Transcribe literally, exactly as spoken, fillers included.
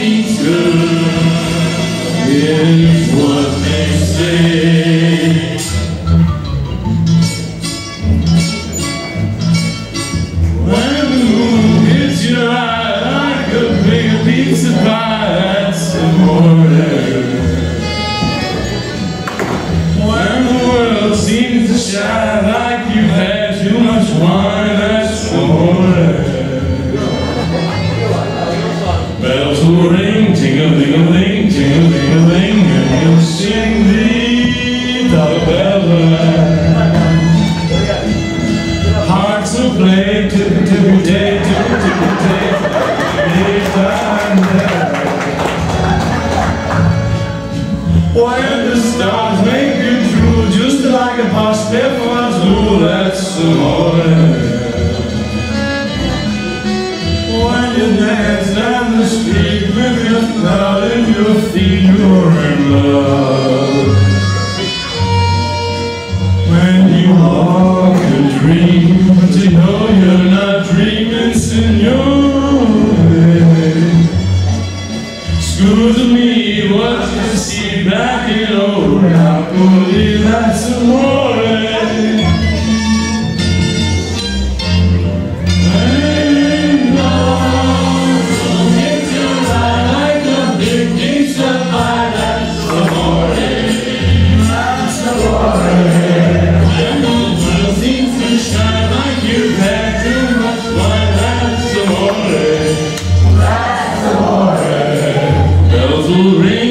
means good is what they say. When the moon hits your eye like a big piece of pie, that's amore. When the world seems to shine like you've had too much wine, that's amore. Bells will ring, ting-a-ling-a-ling, ting-a-ling-a-ling, and you'll sing the dollar bell. Hearts will play, tippy-tippy-tay, tippy-tippy-tay, daytime day. When the stars make you drool, just like a pasteful drool, that's amore. When you dance down the street with your thought in your feet, you're in love. When you walk a dream, but you know you're not dreaming, signore. Excuse me, what you see back in old Napoli, that's amore. Bells will ring.